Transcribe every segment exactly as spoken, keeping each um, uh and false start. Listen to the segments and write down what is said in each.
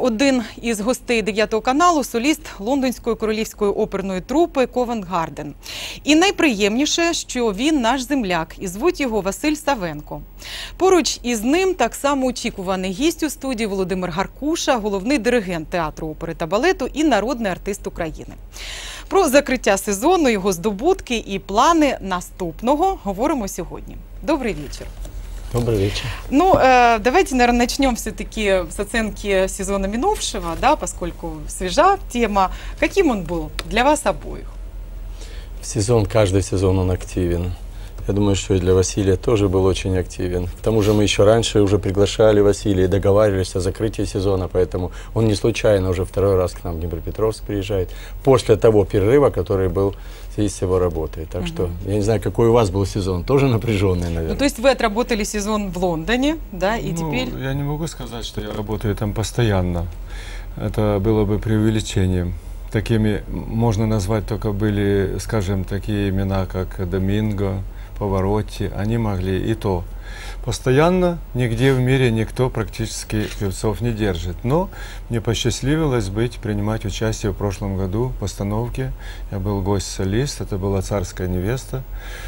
Один із гостей дев'ятого каналу – соліст Лондонської королівської оперної трупи Ковент Гарден. І найприємніше, що він наш земляк, і звуть його Василь Савенко. Поруч із ним так само очікуваний гість у студії Володимир Гаркуша, головний диригент театру опери та балету і народний артист України. Про закриття сезону, його здобутки і плани наступного говоримо сьогодні. Добрий вечір. Добрый вечер. Ну, э, давайте, наверное, начнем все-таки с оценки сезона минувшего, да, поскольку свежа тема. Каким он был для вас обоих? Сезон, каждый сезон он активен. Я думаю, что и для Василия тоже был очень активен. К тому же мы еще раньше уже приглашали Василия и договаривались о закрытии сезона, поэтому он не случайно уже второй раз к нам в Днепропетровск приезжает, после того перерыва, который был в связи с его работой. Так что, я не знаю, какой у вас был сезон, тоже напряженный, наверное. Ну, то есть вы отработали сезон в Лондоне, да, и ну, теперь... Я не могу сказать, что я работаю там постоянно. Это было бы преувеличением. Такими можно назвать только были, скажем, такие имена, как Доминго, Паваротти, они могли и то. Постоянно нигде в мире никто практически певцов не держит. Но мне посчастливилось быть, принимать участие в прошлом году в постановке. Я был гость-солист, это была «Царская невеста».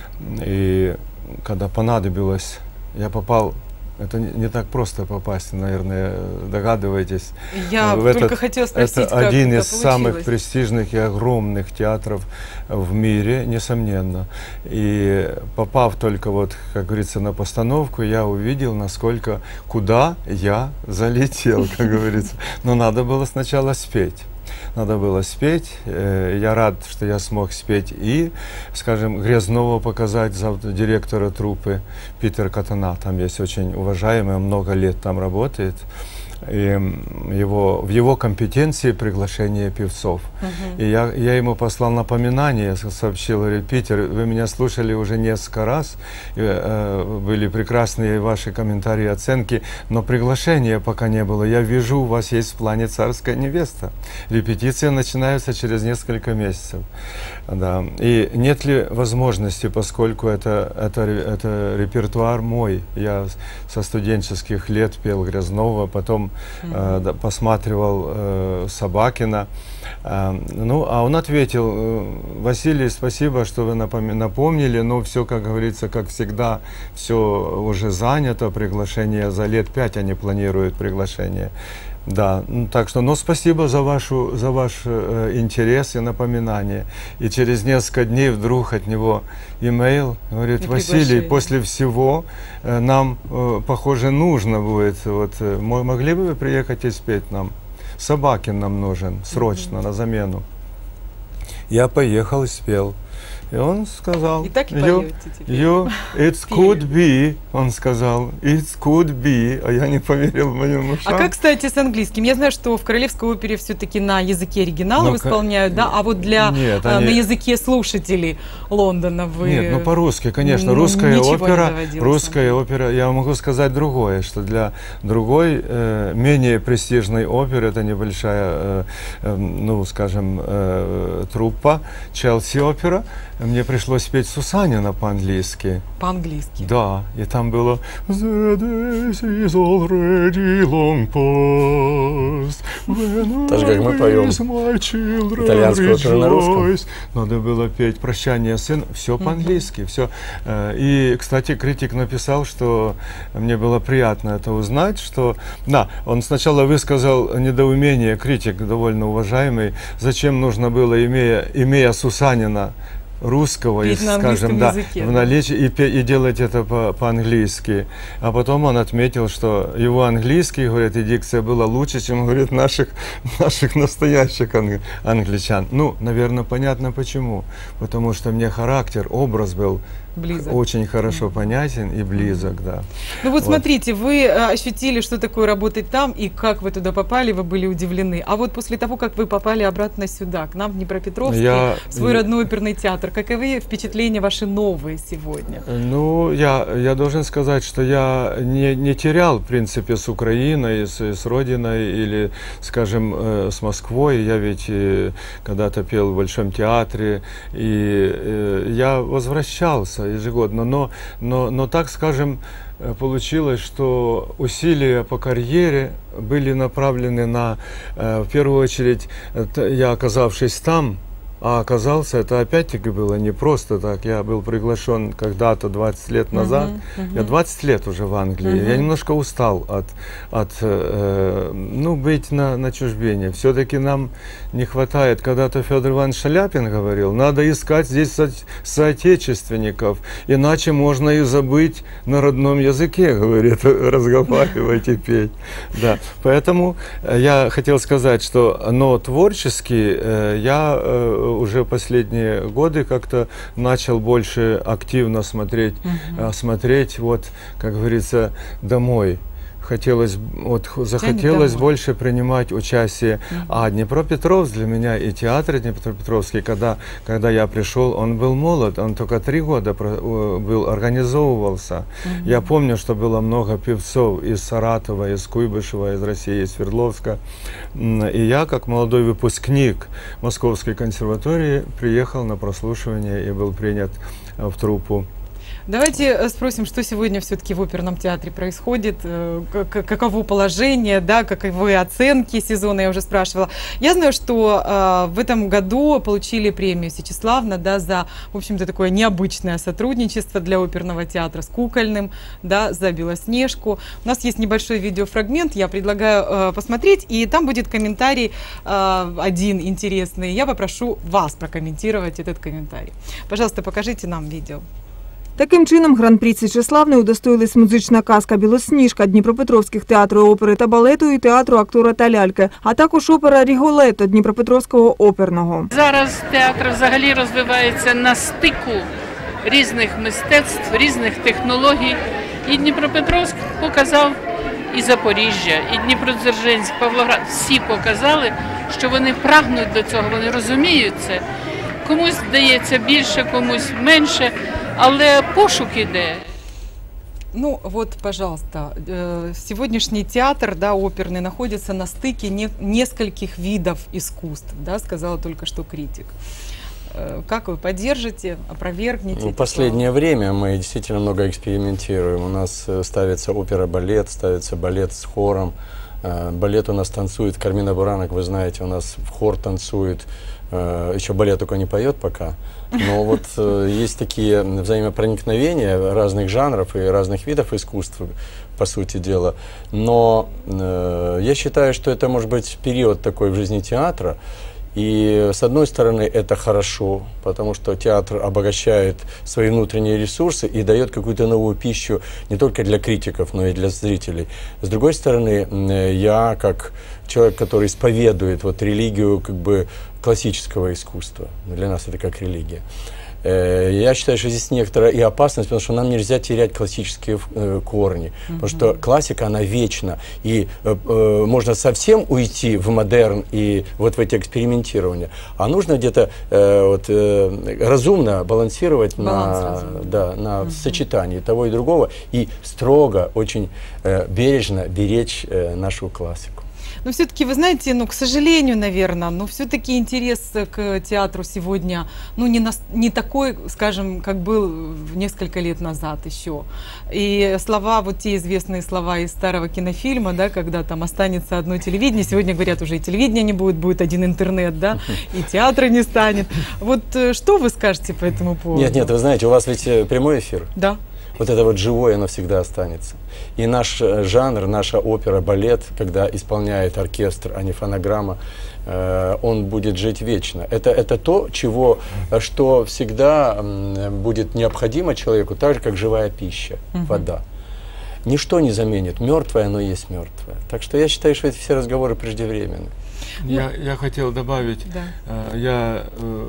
И когда понадобилось, я попал... Это не, не так просто попасть, наверное, догадываетесь. Я в только этот, хотела спросить, это как один это из получилось. самых престижных и огромных театров в мире, несомненно. И попав только, вот, как говорится, на постановку, я увидел, насколько, куда я залетел, как говорится. Но надо было сначала спеть. Надо было спеть. Я рад, что я смог спеть и, скажем, Грязнова показать, директора труппы Питер Катана. Там есть очень уважаемый, много лет там работает. И его, в его компетенции приглашение певцов. Uh-huh. И я, я ему послал напоминание, сообщил, говорит: Питер, вы меня слушали уже несколько раз, и, э, были прекрасные ваши комментарии, оценки, но приглашения пока не было. Я вижу, у вас есть в плане «Царская невеста». Репетиции начинаются через несколько месяцев. Да. И нет ли возможности, поскольку это, это, это репертуар мой, я со студенческих лет пел Грязнова, потом Mm-hmm. э, посматривал э, Собакина. Э, ну, а он ответил: э, Василий, спасибо, что вы напом- напомнили, но все, как говорится, как всегда, все уже занято, приглашение за лет пять они планируют приглашение. Да, ну, так что, ну, спасибо за, вашу, за ваш э, интерес и напоминание. И через несколько дней вдруг от него имейл, говорит: Василий, после всего э, нам, э, похоже, нужно будет, вот, э, могли бы вы приехать и спеть нам? Собакин нам нужен, срочно, mm-hmm. на замену. Я поехал и спел. И он сказал, и так и you, поете теперь. You, it could be, он сказал, it could be, а я не поверил моим ушам. А как, кстати, с английским? Я знаю, что в Королевской опере все-таки на языке оригиналов исполняют, да, а вот для, нет, а, они... на языке слушателей Лондона вы... Нет, ну по-русски, конечно, русская опера, русская опера, я могу сказать другое, что для другой, э, менее престижной оперы, это небольшая, э, э, ну, скажем, э, труппа, Челси опера, мне пришлось петь Сусанина по-английски. По-английски? Да, и там было The days is already long past. Так же, как мы поем итальянскую оперу на русском. Надо было петь «Прощание, сын». Все по-английски. Все. И, кстати, критик написал, что мне было приятно это узнать, что... Да, он сначала высказал недоумение, критик довольно уважаемый, зачем нужно было, имея, имея Сусанина, русского, и, скажем, да, языке, в наличии, и, и делать это по, по-английски. А потом он отметил, что его английский, говорит, и дикция была лучше, чем, говорит, наших, наших настоящих ан- англичан. Ну, наверное, понятно почему. Потому что мне характер, образ был близок. Очень хорошо mm-hmm. понятен и близок, mm-hmm. да. Ну вот, вот смотрите, вы ощутили, что такое работать там, и как вы туда попали, вы были удивлены. А вот после того, как вы попали обратно сюда, к нам в Днепропетровск, я... в свой родной оперный театр, каковы впечатления ваши новые сегодня? Ну, я, я должен сказать, что я не, не терял, в принципе, с Украиной, с, с Родиной или, скажем, э, с Москвой. Я ведь э, когда-то пел в Большом театре, и э, я возвращался ежегодно, но, но, но так, скажем, э, получилось, что усилия по карьере были направлены на, э, в первую очередь, это я, оказавшись там, а оказался, это опять-таки было не просто так. Я был приглашен когда-то двадцать лет назад. Uh-huh, uh-huh. Я двадцать лет уже в Англии. Uh-huh. Я немножко устал от, от э, ну, быть на, на чужбине. Все-таки нам не хватает. Когда-то Федор Иванович Шаляпин говорил, надо искать здесь со- соотечественников, иначе можно и забыть на родном языке, говорит, разговаривать и петь. Да. Поэтому я хотел сказать, что, но творчески э, я э, уже последние годы как-то начал больше активно смотреть, uh-huh. смотреть, вот, как говорится, домой. Хотелось, вот, захотелось больше принимать участие. Uh-huh. А Днепропетровск для меня и театр Днепропетровский, когда, когда я пришел, он был молод, он только три года был, организовывался. Uh-huh. Я помню, что было много певцов из Саратова, из Куйбышева, из России, из Свердловска. И я, как молодой выпускник Московской консерватории, приехал на прослушивание и был принят в труппу. Давайте спросим, что сегодня все-таки в оперном театре происходит, каково положение, да, каковы оценки сезона, я уже спрашивала. Я знаю, что э, в этом году получили премию Сечеславна, да, за, в общем-то, такое необычное сотрудничество для оперного театра с Кукольным, да, за Белоснежку. У нас есть небольшой видеофрагмент, я предлагаю э, посмотреть, и там будет комментарий э, один интересный. Я попрошу вас прокомментировать этот комментарий. Пожалуйста, покажите нам видео. Таким чином, гран-прі Січеславної удостоїлись музична казка «Білосніжка» Дніпропетровських театру опери та балету і театру актора та ляльки, а також опера «Ріголетто» Дніпропетровського оперного. Зараз театр взагалі розвивається на стику різних мистецтв, різних технологій. І Дніпропетровськ показав, і Запоріжжя, і Дніпродзержинськ, Павлоград. Всі показали, що вони прагнуть до цього, вони розуміють це. Комусь вдається більше, комусь менше. Але пошук іде. Ну вот, пожалуйста, сегодняшний театр, да, оперный, находится на стыке не, нескольких видов искусств, да, сказала только что критик. Как вы поддержите, опровергнете? В последнее время мы действительно много экспериментируем. У нас ставится опера-балет, ставится балет с хором. Балет у нас танцует, Кармина Буранок, вы знаете, у нас в хор танцует. Еще балет только не поет пока, но вот есть такие взаимопроникновения разных жанров и разных видов искусств, по сути дела. Но я считаю, что это может быть период такой в жизни театра. И с одной стороны это хорошо, потому что театр обогащает свои внутренние ресурсы и дает какую-то новую пищу не только для критиков, но и для зрителей. С другой стороны, я как человек, который исповедует вот религию как бы классического искусства, для нас это как религия, я считаю, что здесь некоторая и опасность, потому что нам нельзя терять классические э, корни, mm-hmm. потому что классика, она вечна, и э, э, можно совсем уйти в модерн и вот в эти экспериментирования, а нужно где-то э, вот, э, разумно балансировать на, да, на mm-hmm. сочетании того и другого, и строго, очень э, бережно беречь э, нашу классику. Но все-таки, вы знаете, ну, к сожалению, наверное, но все-таки интерес к театру сегодня, ну, не, на, не такой, скажем, как был несколько лет назад еще. И слова, вот те известные слова из старого кинофильма, да, когда там останется одно телевидение, сегодня говорят, уже и телевидения не будет, будет один интернет, да, и театра не станет. Вот что вы скажете по этому поводу? Нет, нет, вы знаете, у вас ведь прямой эфир. Да. Вот это вот живое, оно всегда останется. И наш жанр, наша опера, балет, когда исполняет оркестр, а не фонограмма, э, он будет жить вечно. Это, это то, чего, что всегда э, будет необходимо человеку, так же, как живая пища, угу. вода. Ничто не заменит. Мертвое, оно есть мертвое. Так что я считаю, что эти все разговоры преждевременны. Я, я хотел добавить, да. я,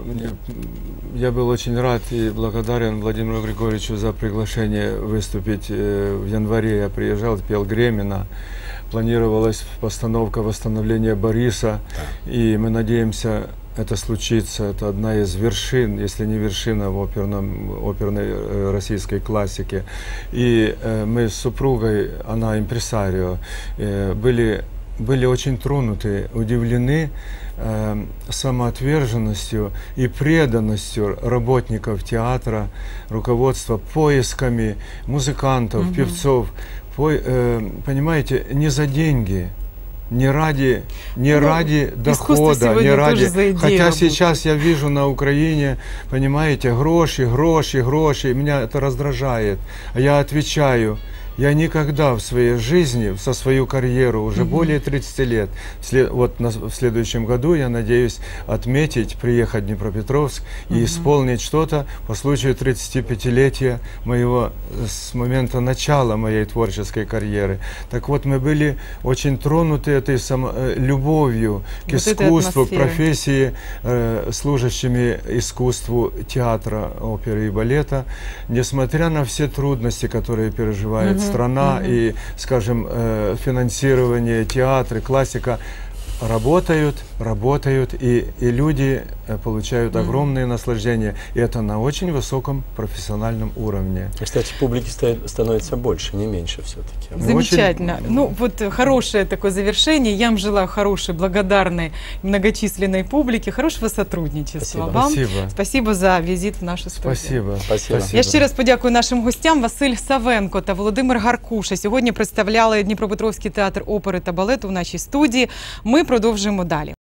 я был очень рад и благодарен Владимиру Григорьевичу за приглашение выступить в январе. Я приезжал, пел Гремина, планировалась постановка восстановления Бориса, да. И мы надеемся, это случится. Это одна из вершин, если не вершина в оперном, оперной российской классике. И мы с супругой, она импресарио, были были очень тронуты, удивлены э, самоотверженностью и преданностью работников театра, руководства, поисками музыкантов, Мгм. певцов, по, э, понимаете, не за деньги, не ради, не Ну, ради искусство дохода, не сегодня ради. тоже за идею Хотя работает. сейчас я вижу на Украине, понимаете, гроши, гроши, гроши, меня это раздражает. А я отвечаю, я никогда в своей жизни, со свою карьеру, уже Мгм. более тридцати лет, сле- вот на- в следующем году я надеюсь отметить, приехать в Днепропетровск и Мгм. исполнить что-то по случаю тридцатипятилетия моего, э, с момента начала моей творческой карьеры. Так вот, мы были очень тронуты этой само- э, любовью к Вот этой искусству, к атмосферой. профессии, э, служащими искусству театра, оперы и балета, несмотря на все трудности, которые переживает Мгм, страна мгм. и, скажем, э, финансирование, театры, классика, работают, работают, и, и люди э, получают Мгм. огромное наслаждение. И это на очень высоком профессиональном уровне. Кстати, публики ста- становится больше, не меньше все-таки. Ну, очень- Замечательно. Ну, вот э, хорошее такое завершение. Я вам желаю хорошей, благодарной, многочисленной публики, хорошего сотрудничества Спасибо. вам. Спасибо. Спасибо за візит в нашу студію. Спасибо. Спасибо. Я ще раз подякую нашим гостям. Василь Савенко та Володимир Гаркуша сьогодні представляли Дніпропетровський театр опери та балету в нашій студії. Ми продовжуємо далі.